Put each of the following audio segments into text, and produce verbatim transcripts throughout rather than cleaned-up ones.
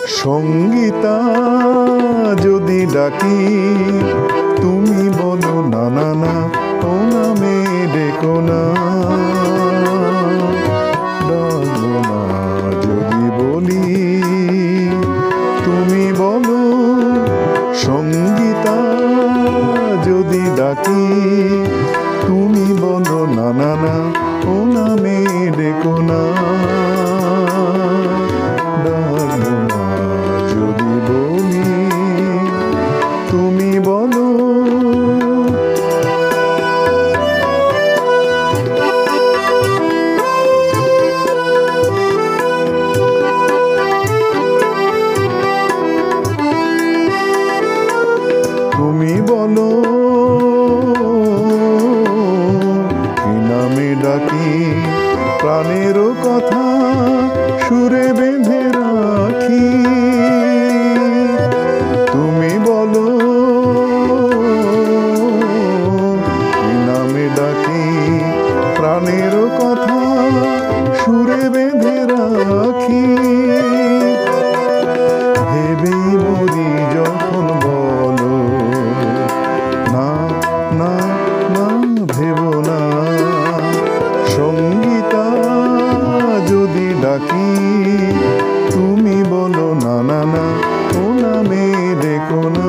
সঙ্গীতা যদি ডাকি তুমি বলো না না না, ও নামে ডেকো না। ডাকবো না যদি বলি তুমি বলো সঙ্গীতা যদি ডাকি তুমি বলো না না না, ও নামে ডেকো না। ডাকবো না যদি বলি তুমি বলো। তুমি বলো কি নামে ডাকি, প্রাণেরও কথা সুরে বেঁধে রাখি। তুমি বলো কি নামে ডাকি, প্রাণেরও কথা সুরে বেঁধে রাখি। ভেবেই মরি যখন বলো না না না, ভেবো না। সঙ্গীতা যদি ডাকি তুমি বলো না না না, ও নামে ডেকো না।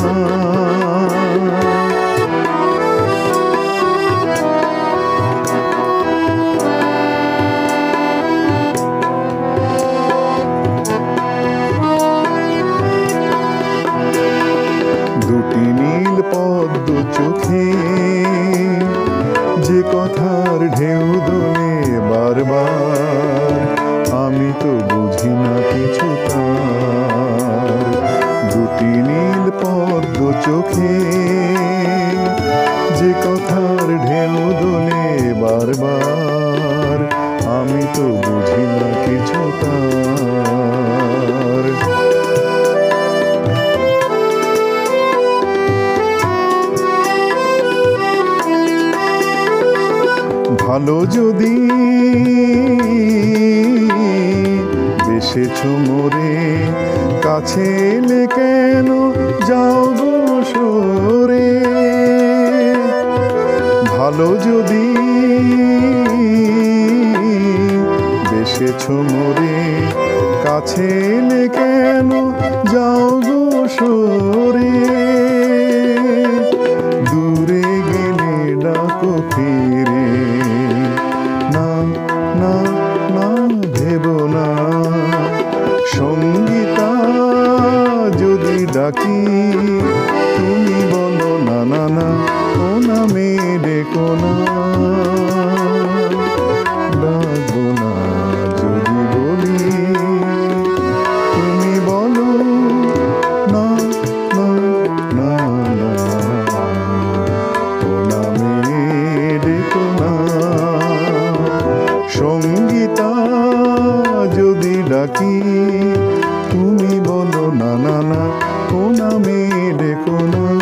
দুটি নীল পদ্ম চোখে যে কথার ঢেউ দোলে বারবার, আমি তো বুঝি না কিছু তার। দুটি নীল পদ্ম চোখে যে কথার ঢেউ দোলে বারবার, আমি তো বুঝি না কিছু তার। ভালো যদি বেসেছ মোরে, কাছে এলে কেন যাও গো সরে। ভালো যদি বেসেছ মোরে, কাছে এলে কেন যাও গো সরে। দূরে গেলে ডাকো ফিরে, না না না, ভেবো না। সঙ্গীতা যদি ডাকি তুমি বলো না না না, ও নামে ডেকো না। ডাকবো না যদি বলি তুমি বলো না না না না, ও নামে ডেকো না। সঙ্গীতা যদি ডাকি তুমি বলো না না না, ও নামে ডেকো না।